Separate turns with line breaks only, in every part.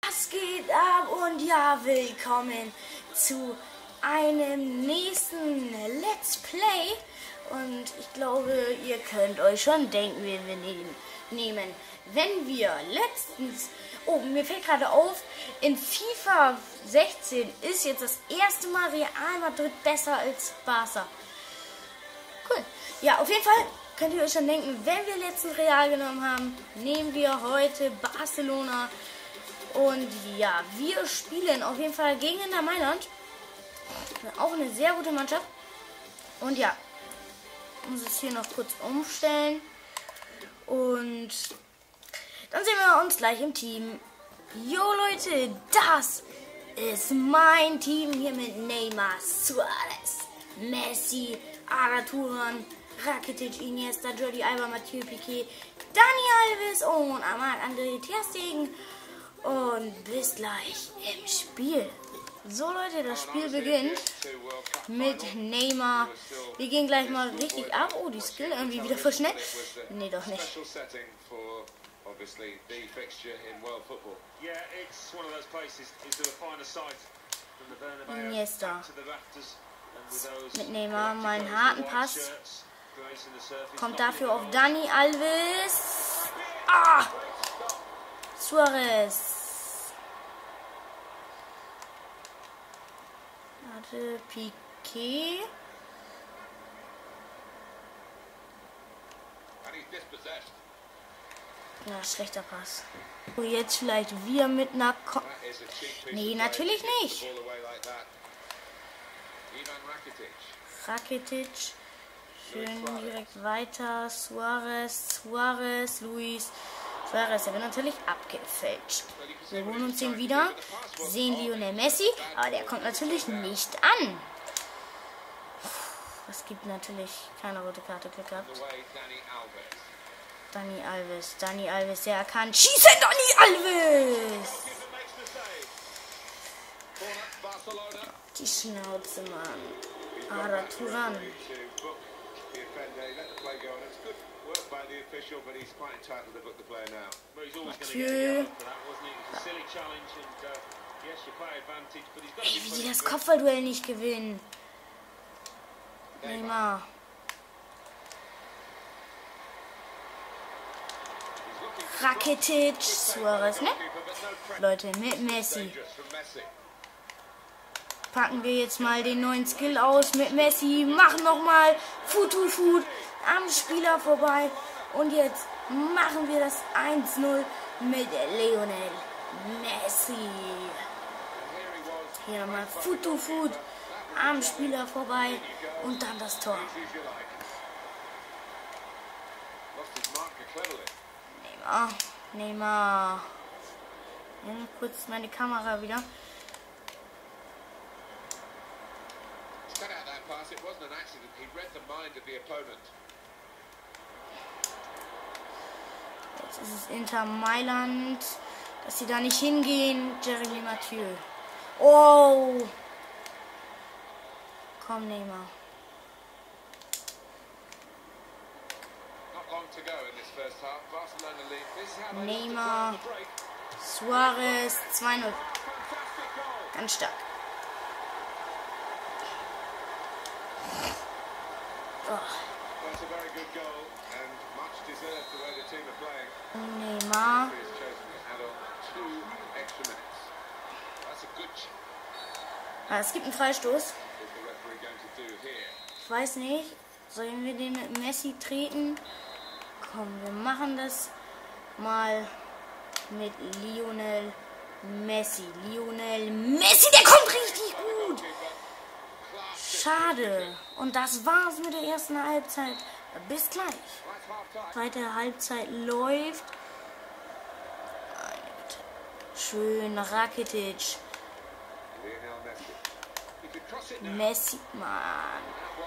Was geht ab und ja, willkommen zu einem nächsten Let's Play. Und ich glaube, ihr könnt euch schon denken, wen wir nehmen. Wenn wir letztens... Oh, mir fällt gerade auf, in FIFA 16 ist jetzt das erste Mal Real Madrid besser als Barca. Cool. Ja, auf jeden Fall könnt ihr euch schon denken, wenn wir letztens Real genommen haben, nehmen wir heute Barcelona. Und ja, wir spielen auf jeden Fall gegen Inter Mailand. Auch eine sehr gute Mannschaft. Und ja, ich muss es hier noch kurz umstellen. Und dann sehen wir uns gleich im Team. Jo Leute, das ist mein Team hier mit Neymar, Suarez, Messi, Arda Turan, Rakitic, Iniesta, Jordi Alba, Mathieu Piquet, Dani Alves und Marc-André ter Stegen. Und bis gleich im Spiel. So Leute, das Spiel beginnt mit Neymar. Wir gehen gleich mal richtig ab. Oh, die Skill irgendwie wieder voll schnell. Nee, doch nicht. Iniesta. Mit Neymar mal einen harten Pass. Kommt dafür auf Dani Alves. Ah! Suarez. Hatte Piquet. Na, schlechter Pass. Oh, jetzt vielleicht wir mit einer... Nee, natürlich nicht. Rakitic. Schön direkt weiter. Suarez, Luis. Suarez, der wird natürlich abgefälscht. Wir holen uns den wieder. Sehen Lionel Messi, aber der kommt natürlich nicht an. Es gibt natürlich keine rote Karte gehabt. Dani Alves, der kann schießen. Dani Alves! Die Schnauze, Mann. Arda Turan. Mathieu. Ey, wie die das Kopfballduell nicht gewinnen. Neymar. Rakitic. Suarez, ne? Leute, mit Messi. Packen wir jetzt mal den neuen Skill aus mit Messi. Machen nochmal Foot to Foot am Spieler vorbei. Und jetzt machen wir das 1-0 mit Lionel Messi. Hier nochmal Foot to Foot am Spieler vorbei. Und dann das Tor. Neymar. Ja, kurz meine Kamera wieder. Jetzt ist es Inter Mailand, dass sie da nicht hingehen. Jeremy Mathieu. Oh! Komm, Neymar. Neymar. Suarez. 2-0. Ganz stark. Oh. Neymar. Ah, es gibt einen Freistoß. Ich weiß nicht. Sollen wir den mit Messi treten? Komm, wir machen das mal mit Lionel Messi. Lionel Messi, der kommt richtig gut. Schade. Und das war's mit der ersten Halbzeit. Bis gleich. Zweite Halbzeit läuft. Schön, Rakitic. Messi, Mann.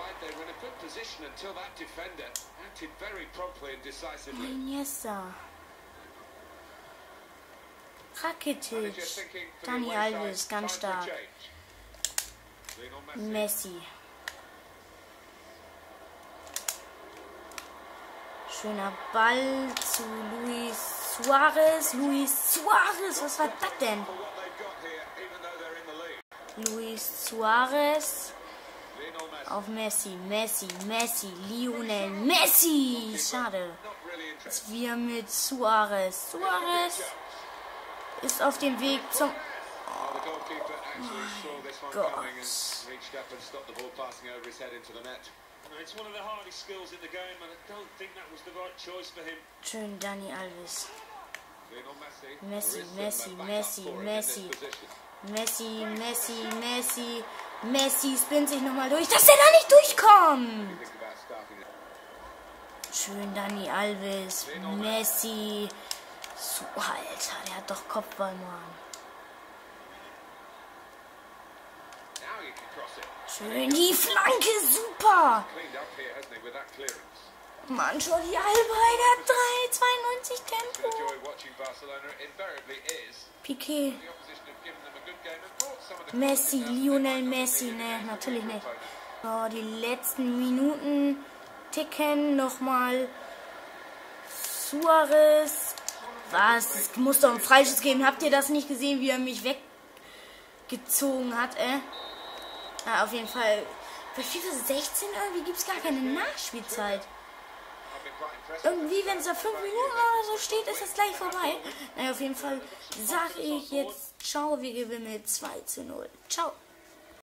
Iniesta. Rakitic. Dani Alves, ganz stark. Messi. Schöner Ball zu Luis Suarez, Luis Suarez, was war das denn? Luis Suarez auf Messi, Lionel Messi. Schade. Jetzt wir mit Suarez. Suarez ist auf dem Weg zum... Oh mein Gott. Schön, Dani Alves. Messi spinnt sich nochmal durch, dass er da nicht durchkommt. Schön, Dani Alves. Messi. So, Alter, der hat doch Kopfball, Mann. Schön, die Flanke, super. Mann, schon die Alba, der hat 92 Tempo. Piqué. Messi, Lionel Messi, ne, natürlich nicht. So, die letzten Minuten ticken nochmal. Suarez. Was? Es muss doch ein Freischuss geben. Habt ihr das nicht gesehen, wie er mich weggezogen hat, Ja, auf jeden Fall. Bei FIFA 16 irgendwie gibt es gar keine Nachspielzeit. Irgendwie, wenn es da 5 Minuten oder so steht, ist das gleich vorbei. Naja, auf jeden Fall sage ich jetzt ciao, wir gewinnen mit 2:0. Ciao.